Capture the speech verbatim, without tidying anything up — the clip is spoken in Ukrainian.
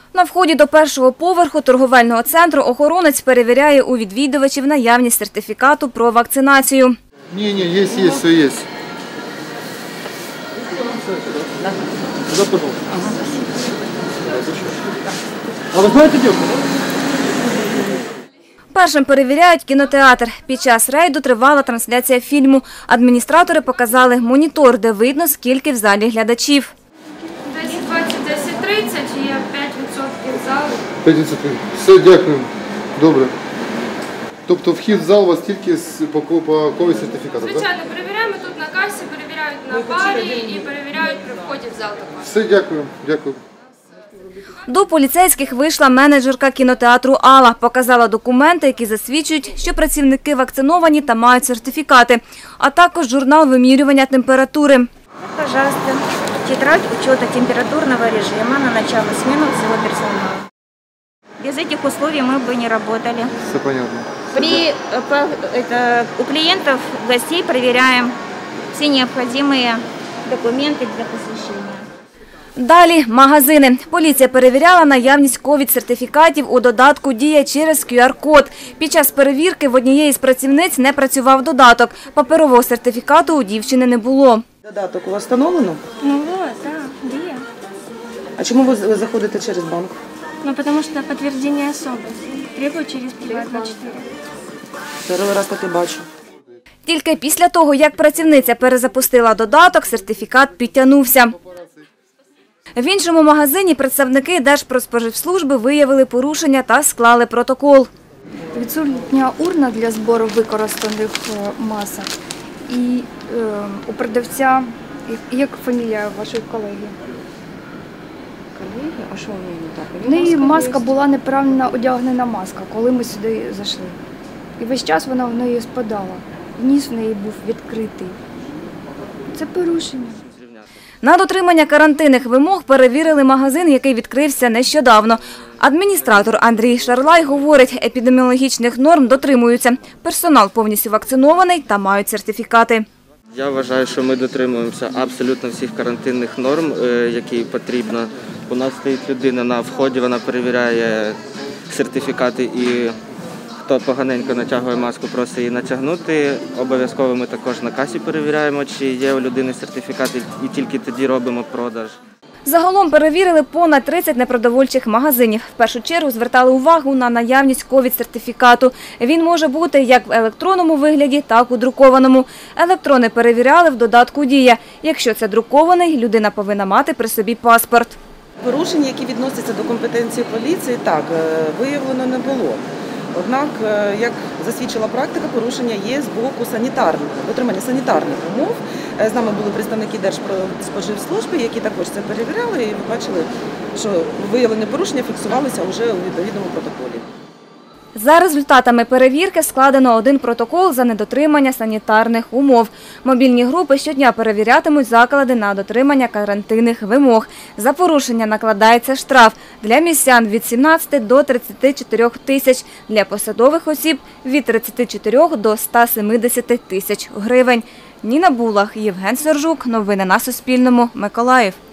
На вході до першого поверху торговельного центру охоронець перевіряє у відвідувачів наявність сертифікату про вакцинацію. Ні, ні, є, є, все є. А ви знаєте, де? Першим перевіряють кінотеатр. Під час рейду тривала трансляція фільму. Адміністратори показали монітор, де видно, скільки в залі глядачів. десять двадцять, десять тридцять, є п'ять відсотків залу. п'ять відсотків. Все, дякую. Добре. Тобто вхід в зал у вас тільки з по ковід сертифікатом, так? Звичайно, перевіряємо тут на касі, перевіряють на барі і перевіряють при вході в зал також. Все, дякую. Дякую. До поліцейських вийшла менеджерка кінотеатру «Алла». Показала документи, які засвідчують, що працівники вакциновані та мають сертифікати, а також журнал вимірювання температури. Пожалуйста, тетрадь учета температурного режима на начало смены всего персонала. Без этих условий мы бы не работали. Все понятно. При, это, у клиентов, гостей проверяем все необходимые документы для посещения. Далі – магазини. Поліція перевіряла наявність ковід-сертифікатів у додатку «Дія» через ку ар код. Під час перевірки в однієї з працівниць не працював додаток. Паперового сертифікату у дівчини не було. Додаток у вас встановлено? Ну вот, так, Дія. А чому ви заходите через банк? Ну, потому что подтверждение особы требует через Приват двадцять чотири. Перший раз таки бачу. Тільки після того, як працівниця перезапустила додаток, сертифікат підтягнувся. В іншому магазині представники Держпродспоживслужби виявили порушення та склали протокол. Відсутня урна для збору використаних масок. І е, у продавця, як фамілія вашої колеги? Колеги? А що в неї не так? В неї маска була неправильно одягнена маска, коли ми сюди зайшли. І весь час вона в неї спадала. Ніс в неї був відкритий. Це порушення. На дотримання карантинних вимог перевірили магазин, який відкрився нещодавно. Адміністратор Андрій Шарлай говорить, епідеміологічних норм дотримуються. Персонал повністю вакцинований та мають сертифікати. Я вважаю, що ми дотримуємося абсолютно всіх карантинних норм, які потрібно. У нас стоїть людина на вході, вона перевіряє сертифікати і хто поганенько натягує маску, просить її натягнути. Обов'язково ми також на касі перевіряємо, чи є у людини сертифікати, і тільки тоді робимо продаж. Загалом перевірили понад тридцять непродовольчих магазинів. В першу чергу звертали увагу на наявність ковід-сертифікату. Він може бути як в електронному вигляді, так і у друкованому. Електрони перевіряли в додатку «Дія». Якщо це друкований, людина повинна мати при собі паспорт. Порушень, які відносяться до компетенції поліції, так, виявлено не було. Однак, як засвідчила практика, порушення є з боку санітарних, дотримання санітарних умов. З нами були представники Держпродспоживслужби, які також це перевіряли, і ви бачили, що виявлені порушення фіксувалися вже у відповідному протоколі. За результатами перевірки складено один протокол за недотримання санітарних умов. Мобільні групи щодня перевірятимуть заклади на дотримання карантинних вимог. За порушення накладається штраф. Для містян – від сімнадцяти до тридцяти чотирьох тисяч, для посадових осіб – від тридцяти чотирьох до ста семидесяти тисяч гривень. Ніна Булах, Євген Сержук. Новини на Суспільному. Миколаїв.